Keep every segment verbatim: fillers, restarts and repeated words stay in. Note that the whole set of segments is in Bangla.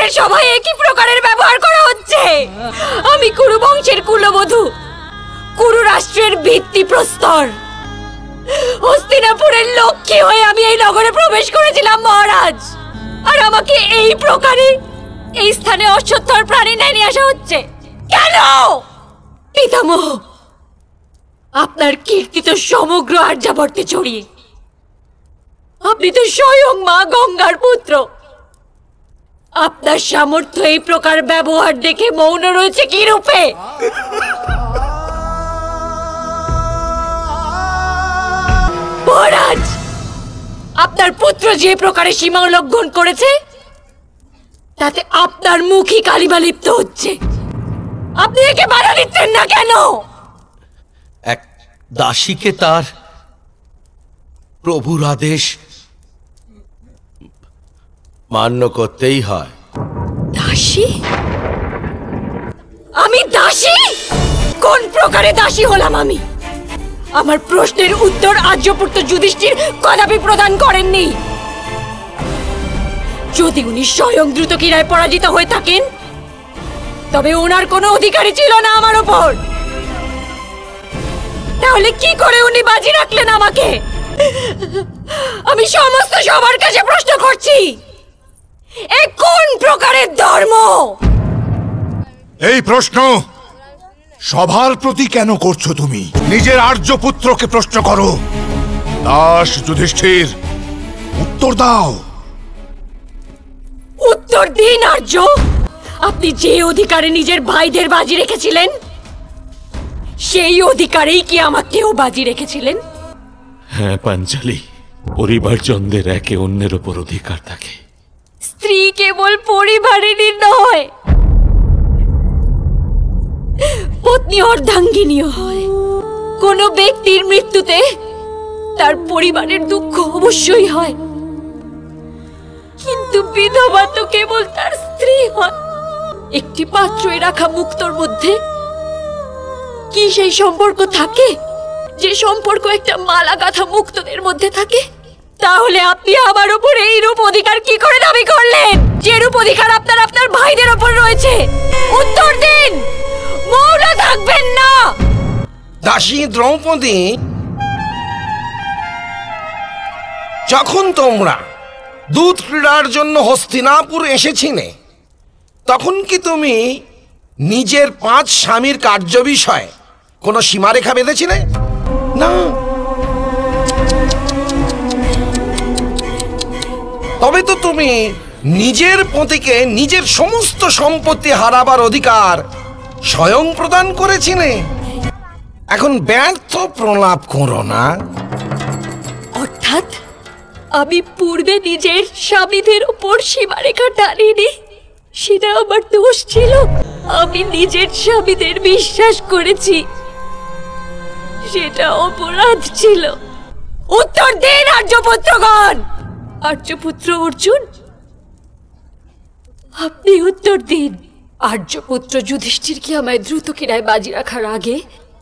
কুরুদের সভায় একই প্রকারের ব্যবহার করা হচ্ছে। আমি কুরু বংশের কুলবধূ, কুরু রাষ্ট্রের ভিত্তিপ্রস্তর, হস্তিনাপুরের লক্ষ্মী হয়ে আমি এই নগরে প্রবেশ করেছিলাম মহারাজ, আর আমাকে এই প্রকারে এই স্থানে অশ্বত্থর প্রাণী নিয়ে আসা হচ্ছে কেন? পিতামহ, আপনার কীর্তি তো সমগ্র আর্যাবর্তে ছড়িয়ে। আপনি তো স্বয়ং মা গঙ্গার পুত্র। আপনার সামর্থ্য এই প্রকার ব্যবহার দেখে মৌন রয়েছে কি রূপে? মহারাজ, আপনার পুত্র যে প্রকারে সীমা উল্লঙ্ঘন করেছে তাতে আপনার মুখই কালিমা লিপ্ত হচ্ছে। আপনি একে বাধা দিচ্ছেন না কেন? এক দাসীকে তার প্রভুর আদেশ মান্য করতেই হয়। দাসী? আমি দাসী? কোন প্রকারে দাসী হলাম আমি? আমার প্রশ্নের উত্তর আর্যপুত্র যুধিষ্ঠির কদাপি প্রদান করেননি। যদি উনি স্বয়ং দ্রুতক্রীড়ায় পরাজিত হয়ে থাকেন তবে ওনার কোনো অধিকারই ছিল না আমার ওপর। তাহলে কি করে উনি বাজি রাখলেন আমাকে? আমি সমস্ত সবার কাছে প্রশ্ন করছি, এ কোন প্রকারের ধর্ম? এই প্রশ্ন সবার প্রতি কেন করছো তুমি? নিজের আর্যপুত্রকে প্রশ্ন করো। দাস যুধিষ্ঠির, উত্তর দাও। উত্তর দিন আর্য। আপনি যে অধিকারে নিজের ভাইদের বাজি রেখেছিলেন সেই অধিকারেই কি আমাকেও বাজি রেখেছিলেন? হ্যাঁ পাঞ্চালী, পরিবারজনদের একে অন্যের উপর অধিকার থাকে। স্ত্রী কেবল পরিবারেরই নয়, পত্নী অর্ধাঙ্গিনীও হয়। কোন ব্যক্তির মৃত্যুতে তার পরিবারের দুঃখ অবশ্যই হয়, কিন্তু বিধবা তো কেবল তার স্ত্রী হয়। একটি পাত্রে রাখা মুক্তোর মধ্যে কি সেই সম্পর্ক থাকে যে সম্পর্ক একটা মালা গাঁথা মুক্তদের মধ্যে থাকে? তাহলে আপনি আমার উপর এই রূপ অধিকার কি করে দাবি করলেন, যে রূপ অধিকার আপনার আপনার ভাইদের উপর রয়েছে? উত্তর দিন, মৌন থাকবেন না। দাসী দ্রৌপদী, যখন তোমরা দুধ ক্রীড়ার জন্য হস্তিনাপুর এসেছিলে তখন কি তুমি নিজের পাঁচ স্বামীর কার্য বিষয়ে কোনো সীমারেখা বেঁধেছিলে? না। তবে তো তুমি নিজের পতিকে নিজের সমস্ত সম্পত্তি হারাবার অধিকার স্বয়ং প্রদান করেছিলে। এখন ব্যর্থ প্রলাপ করো না। অর্থাৎ আমি পূর্বে নিজের স্বামীদের উপর সীমারেখা টানিনি, সেটা আমার দোষ ছিল। আমি নিজের স্বামীদের বিশ্বাস করেছি, সেটা অপরাধ ছিল। উত্তর দিন আর্যপুত্রগণ। আর্যপুত্র অর্জুন, আপনি উত্তর দিন। আর্যপুত্র যুধিষ্ঠির কি আমায় দ্রুতক্রীড়ায় বাজি রাখার আগে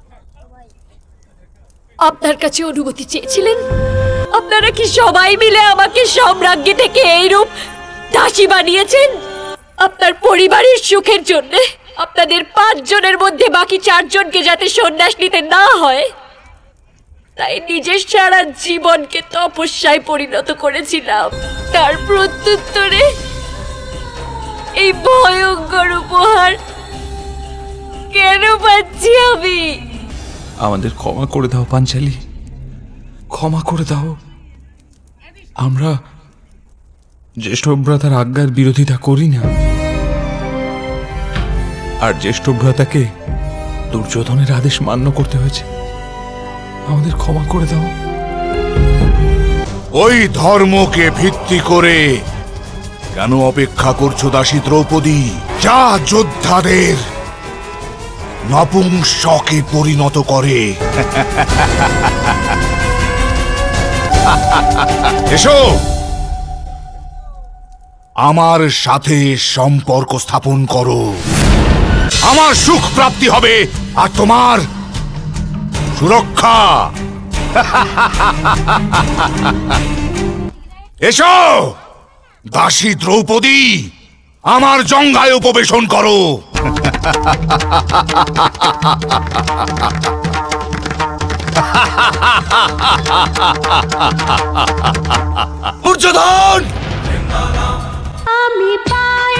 আপনার কাছে অনুমতি চেয়েছিলেন? আপনারা কি সবাই মিলে আমাকে সম্রাজ্ঞী থেকে এইরূপ দাসী বানিয়েছেন আপনার পরিবারের সুখের জন্য? আপনাদের পাঁচ জনের মধ্যে বাকি চারজনকে যাতে সন্ন্যাস নিতে না হয় তাই নিজের সারা জীবনকে তপস্যায় পরিণত করেছিলাম। তার প্রত্যুত্তরে এই ভয়ঙ্কর উপহার কেন পাচ্ছি আমি? আমাদের ক্ষমা করে দাও পাঞ্চালী, ক্ষমা করে দাও। আমরা জ্যেষ্ঠ ভ্রাতার আজ্ঞার বিরোধিতা করি না, আর জ্যেষ্ঠ ভ্রাতাকে দুর্যোধনের আদেশ মান্য করতে হয়েছে। আমাদের ক্ষমা করে দাও। ওই ধর্মকে ভিত্তি করে কেন অপেক্ষা করছো দাসী দ্রৌপদী? যা যোদ্ধাদের নপুংসকে পরিণত করে। এসো, আমার সাথে সম্পর্ক স্থাপন করো। আমার সুখ প্রাপ্তি হবে আর তোমার সুরক্ষা। এসো দাসী দ্রৌপদী, আমার জঙ্ঘায় উপবেশন করো। দুর্যোধন! আমি পাই